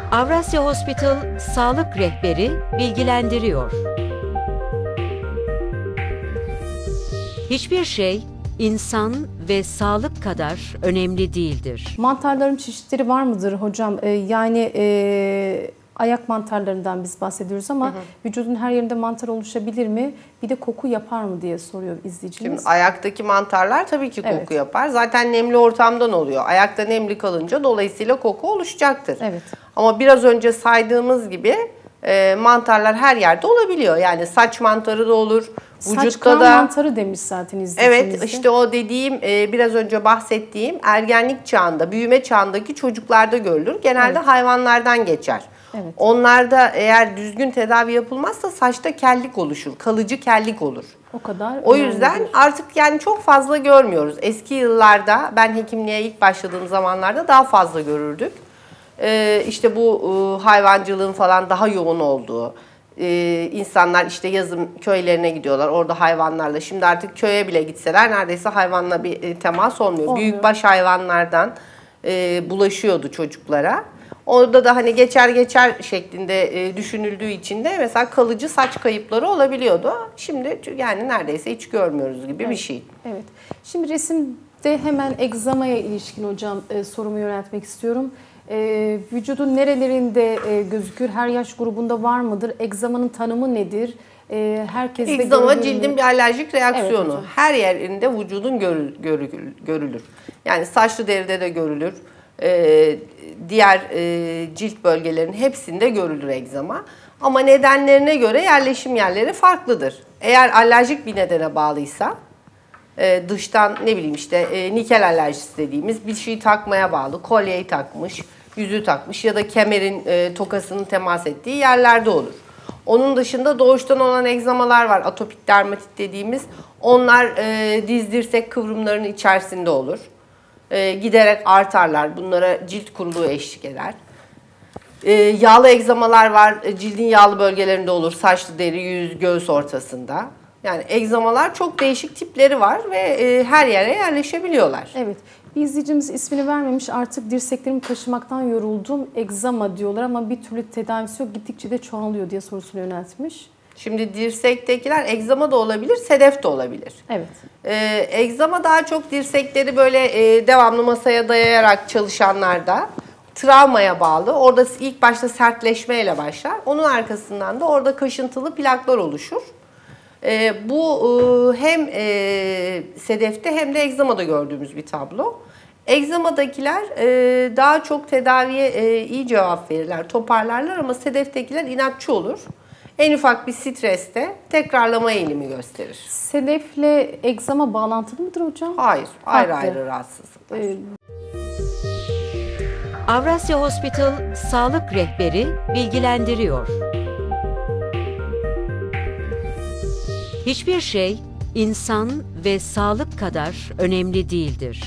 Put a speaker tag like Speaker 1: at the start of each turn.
Speaker 1: Avrasya Hospital Sağlık Rehberi bilgilendiriyor. Hiçbir şey insan ve sağlık kadar önemli değildir.
Speaker 2: Mantarların çeşitleri var mıdır hocam? Ayak mantarlarından biz bahsediyoruz ama vücudun her yerinde mantar oluşabilir mi? Bir de koku yapar mı diye soruyor izleyicimiz.
Speaker 3: Şimdi ayaktaki mantarlar tabii ki koku yapar. Zaten nemli ortamdan oluyor. Ayakta nemli kalınca dolayısıyla koku oluşacaktır.
Speaker 2: Evet.
Speaker 3: Ama biraz önce saydığımız gibi mantarlar her yerde olabiliyor. Yani saç mantarı da olur.
Speaker 2: Saç mantarı demiş zaten izleyicimiz.
Speaker 3: Evet, işte o dediğim biraz önce bahsettiğim ergenlik çağında, büyüme çağındaki çocuklarda görülür. Genelde hayvanlardan geçer.
Speaker 2: Evet.
Speaker 3: Onlarda eğer düzgün tedavi yapılmazsa saçta kellik oluşur, kalıcı kellik olur.
Speaker 2: O kadar.
Speaker 3: O yüzden artık yani çok fazla görmüyoruz. Eski yıllarda ben hekimliğe ilk başladığım zamanlarda daha fazla görürdük. İşte bu hayvancılığın falan daha yoğun olduğu, insanlar işte yazın köylerine gidiyorlar orada hayvanlarla. Şimdi artık köye bile gitseler neredeyse hayvanla bir temas olmuyor. Büyükbaş hayvanlardan bulaşıyordu çocuklara. Orada da hani geçer şeklinde düşünüldüğü için de mesela kalıcı saç kayıpları olabiliyordu. Şimdi yani neredeyse hiç görmüyoruz gibi bir şey.
Speaker 2: Evet. Şimdi resimde hemen egzamaya ilişkin hocam sorumu yöneltmek istiyorum. Vücudun nerelerinde gözükür? Her yaş grubunda var mıdır? Egzamanın tanımı nedir? Herkeste
Speaker 3: Egzama cildin bir alerjik reaksiyonu.
Speaker 2: Evet,
Speaker 3: her yerinde vücudun görülür. Yani saçlı deride de görülür. Diğer cilt bölgelerinin hepsinde görülür egzama. Ama nedenlerine göre yerleşim yerleri farklıdır. Eğer alerjik bir nedene bağlıysa, dıştan ne bileyim işte nikel alerjisi dediğimiz bir şeyi takmaya bağlı, kolyeyi takmış, yüzüğü takmış ya da kemerin tokasının temas ettiği yerlerde olur. Onun dışında doğuştan olan egzamalar var, atopik dermatit dediğimiz. Onlar diz dirsek kıvrımlarının içerisinde olur. Giderek artarlar. Bunlara cilt kuruluğu eşlik eder. Yağlı egzamalar var. Cildin yağlı bölgelerinde olur. Saçlı deri, yüz, göğüs ortasında. Yani egzamalar çok değişik tipleri var ve her yere yerleşebiliyorlar.
Speaker 2: Evet. Bir izleyicimiz ismini vermemiş. Artık dirseklerimi kaşımaktan yoruldum. Egzama diyorlar ama bir türlü tedavisi yok. Gittikçe de çoğalıyor diye sorusunu yöneltmiş.
Speaker 3: Şimdi dirsektekiler egzama da olabilir, sedef de olabilir.
Speaker 2: Evet.
Speaker 3: Egzama daha çok dirsekleri böyle devamlı masaya dayayarak çalışanlarda travmaya bağlı. Orada ilk başta sertleşmeyle başlar. Onun arkasından da orada kaşıntılı plaklar oluşur. Bu hem sedefte hem de egzamada gördüğümüz bir tablo. Egzamadakiler daha çok tedaviye iyi cevap verirler, toparlarlar ama sedeftekiler inatçı olur. En ufak bir streste tekrarlama eğilimi gösterir.
Speaker 2: Sedefle egzama bağlantılı mıdır hocam?
Speaker 3: Hayır, ayrı rahatsızlıklar.
Speaker 1: Avrasya Hospital Sağlık Rehberi bilgilendiriyor. Hiçbir şey insan ve sağlık kadar önemli değildir.